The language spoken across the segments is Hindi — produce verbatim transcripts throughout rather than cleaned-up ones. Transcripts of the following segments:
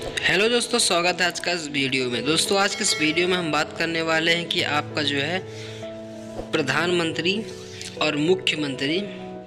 हेलो दोस्तों, स्वागत है आज का इस वीडियो में। दोस्तों आज के इस वीडियो में हम बात करने वाले हैं कि आपका जो है प्रधानमंत्री और मुख्यमंत्री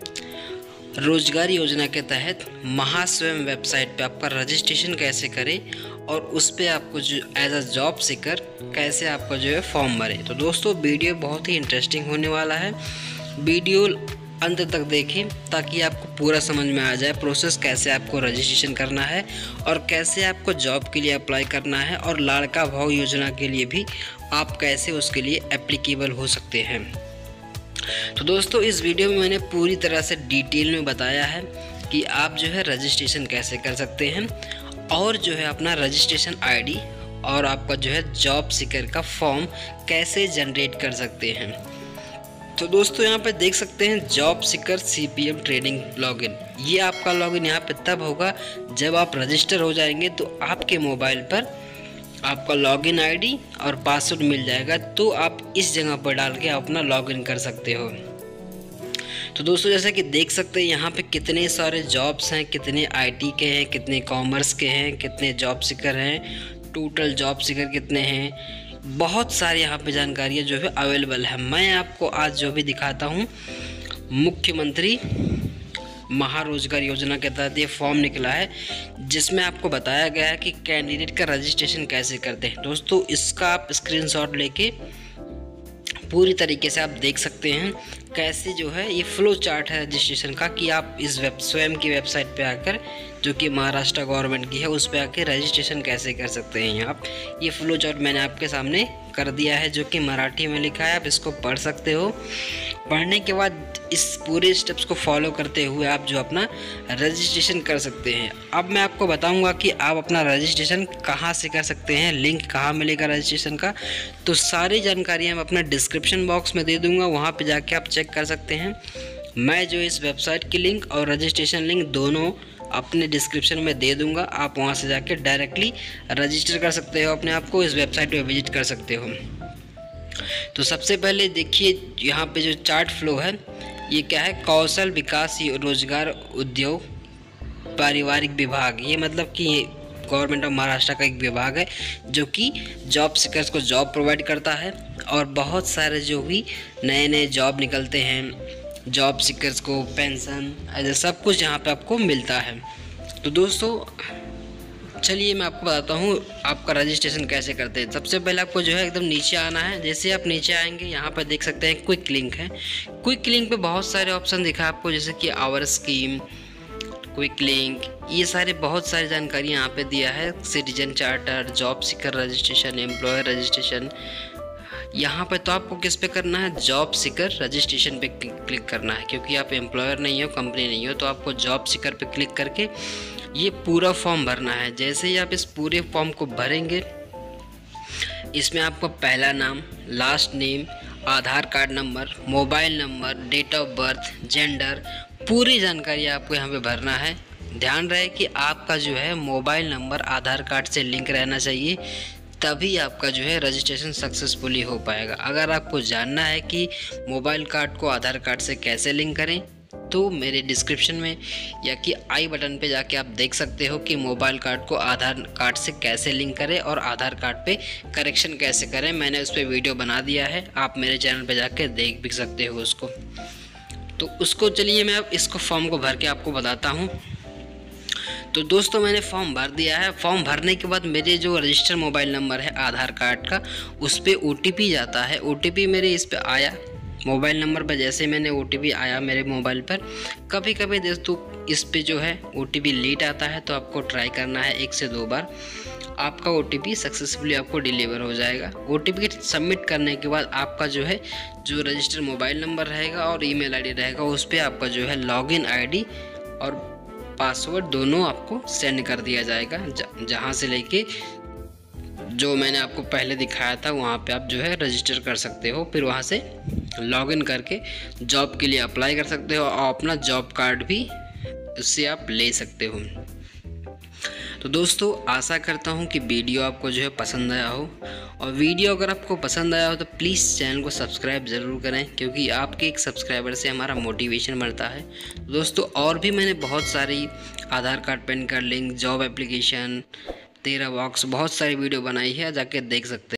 रोजगार योजना के तहत महास्वयं वेबसाइट पे आपका रजिस्ट्रेशन कैसे करें और उस पर आपको जो एज अ जॉब सीकर कैसे आपका जो है फॉर्म भरें। तो दोस्तों वीडियो बहुत ही इंटरेस्टिंग होने वाला है, वीडियो अंत तक देखें ताकि आपको पूरा समझ में आ जाए प्रोसेस, कैसे आपको रजिस्ट्रेशन करना है और कैसे आपको जॉब के लिए अप्लाई करना है और लाड़का भाव योजना के लिए भी आप कैसे उसके लिए एप्लीकेबल हो सकते हैं। तो दोस्तों इस वीडियो में मैंने पूरी तरह से डिटेल में बताया है कि आप जो है रजिस्ट्रेशन कैसे कर सकते हैं और जो है अपना रजिस्ट्रेशन आईडी और आपका जो है जॉब सीकर का फॉर्म कैसे जनरेट कर सकते हैं। तो दोस्तों यहाँ पे देख सकते हैं job seeker CPM training login. ये आपका लॉगिन यहाँ पे तब होगा जब आप रजिस्टर हो जाएंगे तो आपके मोबाइल पर आपका लॉगिन आईडी और पासवर्ड मिल जाएगा, तो आप इस जगह पर डाल के अपना लॉगिन कर सकते हो। तो दोस्तों जैसे कि देख सकते हैं यहाँ पे कितने सारे जॉब्स हैं, कितने आईटी के हैं, कितने कॉमर्स के हैं, कितने जॉब सीकर हैं, टोटल जॉब सीकर कितने हैं, बहुत सारी यहाँ पे जानकारियाँ जो है अवेलेबल है। मैं आपको आज जो भी दिखाता हूँ मुख्यमंत्री महारोजगार योजना के तहत ये फॉर्म निकला है जिसमें आपको बताया गया है कि कैंडिडेट का रजिस्ट्रेशन कैसे करते हैं। दोस्तों इसका आप स्क्रीनशॉट लेके पूरी तरीके से आप देख सकते हैं कैसे जो है ये फ्लो चार्ट है रजिस्ट्रेशन का, कि आप इस वेब स्वयं की वेबसाइट पे आकर जो कि महाराष्ट्र गवर्नमेंट की है उस पे आके रजिस्ट्रेशन कैसे कर सकते हैं। आप ये फ्लो चार्ट मैंने आपके सामने कर दिया है जो कि मराठी में लिखा है, आप इसको पढ़ सकते हो। पढ़ने के बाद इस पूरे स्टेप्स को फॉलो करते हुए आप जो अपना रजिस्ट्रेशन कर सकते हैं। अब मैं आपको बताऊंगा कि आप अपना रजिस्ट्रेशन कहां से कर सकते हैं, लिंक कहां मिलेगा रजिस्ट्रेशन का। तो सारी जानकारियां मैं अपना डिस्क्रिप्शन बॉक्स में दे दूंगा, वहां पे जाके आप चेक कर सकते हैं। मैं जो इस वेबसाइट की लिंक और रजिस्ट्रेशन लिंक दोनों अपने डिस्क्रिप्शन में दे दूंगा, आप वहां से जाके डायरेक्टली रजिस्टर कर सकते हो, अपने आप को इस वेबसाइट पे विजिट कर सकते हो। तो सबसे पहले देखिए यहाँ पे जो चार्ट फ्लो है ये क्या है, कौशल विकास रोजगार उद्योग पारिवारिक विभाग। ये मतलब कि गवर्नमेंट ऑफ महाराष्ट्र का एक विभाग है जो कि जॉब सीकर्स को जॉब प्रोवाइड करता है और बहुत सारे जो भी नए नए जॉब निकलते हैं जॉब सीकर्स को पेंशन ऐसा सब कुछ यहाँ पे आपको मिलता है। तो दोस्तों चलिए मैं आपको बताता हूँ आपका रजिस्ट्रेशन कैसे करते हैं। सबसे पहले आपको जो है एकदम नीचे आना है। जैसे आप नीचे आएंगे यहाँ पर देख सकते हैं क्विक लिंक है। क्विक लिंक पे बहुत सारे ऑप्शन दिखा है आपको, जैसे कि आवर स्कीम, क्विक लिंक, ये सारे बहुत सारी जानकारी यहाँ पे दिया है। Citizen charter, job seeker registration, employer registration. यहाँ पे तो आपको किस पे करना है, जॉब सीकर रजिस्ट्रेशन पे क्लिक करना है, क्योंकि आप एम्प्लॉयर नहीं हो, कंपनी नहीं हो, तो आपको जॉब सीकर पे क्लिक करके ये पूरा फॉर्म भरना है। जैसे ही आप इस पूरे फॉर्म को भरेंगे इसमें आपको पहला नाम, last name, Aadhaar card number, mobile number, date of birth, gender, पूरी जानकारी आपको यहाँ पे भरना है। ध्यान रहे कि आपका जो है मोबाइल नंबर आधार कार्ड से लिंक रहना चाहिए, तभी आपका जो है रजिस्ट्रेशन सक्सेसफुली हो पाएगा। अगर आपको जानना है कि मोबाइल कार्ड को आधार कार्ड से कैसे लिंक करें तो मेरे डिस्क्रिप्शन में या कि आई बटन पे जाके आप देख सकते हो कि मोबाइल कार्ड को आधार कार्ड से कैसे लिंक करें और आधार कार्ड पे करेक्शन कैसे करें। मैंने उस पर वीडियो बना दिया है, आप मेरे चैनल पे जाके देख भी सकते हो उसको। तो उसको चलिए मैं अब इसको फॉर्म को भर के आपको बताता हूँ। तो दोस्तों मैंने फॉर्म भर दिया है। फॉर्म भरने के बाद मेरे जो रजिस्टर मोबाइल नंबर है आधार कार्ड का उस पर ओ टी पी जाता है। ओ टी पी मेरे इस पर आया मोबाइल नंबर पर, जैसे मैंने ओ टी पी आया मेरे मोबाइल पर। कभी कभी दोस्तों इस पे जो है ओ टी पी लेट आता है, तो आपको ट्राई करना है एक से दो बार, आपका ओ टी पी सक्सेसफुली आपको डिलीवर हो जाएगा। ओ टी पी सबमिट करने के बाद आपका जो है जो रजिस्टर मोबाइल नंबर रहेगा और ईमेल आईडी रहेगा उस पर आपका जो है लॉगिन आईडी और पासवर्ड दोनों आपको सेंड कर दिया जाएगा, जहाँ से लेके जो मैंने आपको पहले दिखाया था वहाँ पे आप जो है रजिस्टर कर सकते हो। फिर वहाँ से लॉगिन करके जॉब के लिए अप्लाई कर सकते हो और अपना जॉब कार्ड भी उससे आप ले सकते हो। तो दोस्तों आशा करता हूँ कि वीडियो आपको जो है पसंद आया हो, और वीडियो अगर आपको पसंद आया हो तो प्लीज़ चैनल को सब्सक्राइब ज़रूर करें, क्योंकि आपके एक सब्सक्राइबर से हमारा मोटिवेशन बढ़ता है। दोस्तों और भी मैंने बहुत सारी Aadhaar card, pan card link, job application, तेरह बॉक्स, बहुत सारी वीडियो बनाई है, जाके देख सकते हैं।